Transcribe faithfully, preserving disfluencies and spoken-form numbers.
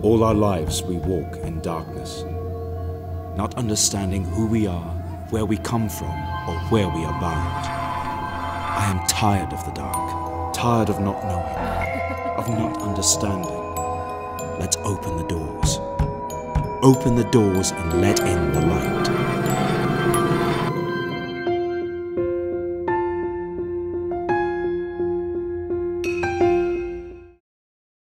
All our lives we walk in darkness, not understanding who we are, where we come from, or where we are bound. I am tired of the dark, tired of not knowing, of not understanding. Let's open the doors. Open the doors and let in the light.